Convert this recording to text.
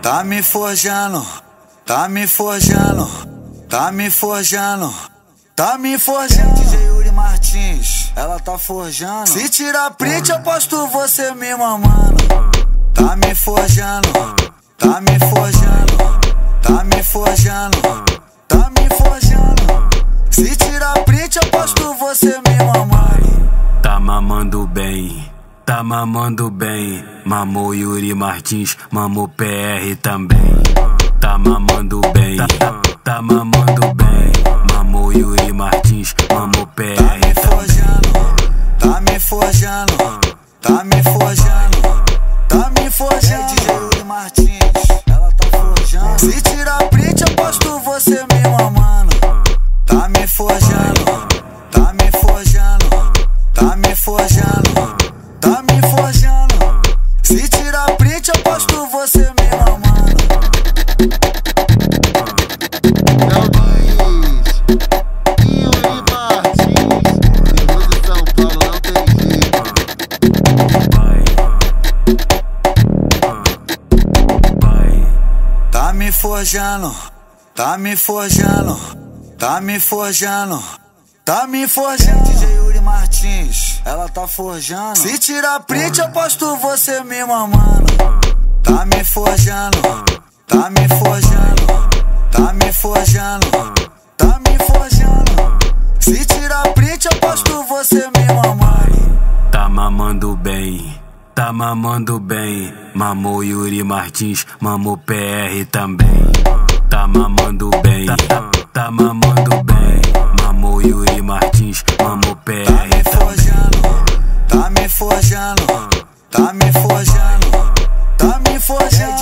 Tá me forjando, tá me forjando, tá me forjando, tá me forjando. DJ Yuri Martins, ela tá forjando. Se tirar print eu posto você me mamando. Tá me forjando, tá me forjando, tá me forjando, tá me forjando. Se tirar print eu posto você me mamando. Tá mamando bem, tá mamando bem. Mamou Yuri Martins, mamou PR também. Tá mamando bem, tá mamando bem. Mamou Yuri Martins, mamou PR tá me forjando, tá me forjando, tá me forjando. DJ Yuri Martins, ela tá forjando. Se tirar print eu posto você me mamando. Tá me forjando, tá me forjando, tá me forjando, tá me forjando. Se tirar print eu posto você me mamando. Yuri Martins, depois de São Paulo não tem jeito. Tá me forjando, tá me forjando, tá me forjando, tá me forjando. DJ Yuri Martins, ela tá forjando. Se tirar print eu posto você me mamando. Tá me forjando, tá me forjando, tá me forjando, tá me forjando. Se tirar print eu posto você me mamando. Tá mamando bem, tá mamando bem. Mamou Yuri Martins, mamou PR também. Tá mamando bem, tá mamando bem. Mamou Yuri Martins, mamou PR. Tá me forjando, tá me forjando, tá me forjando, tá me forjando.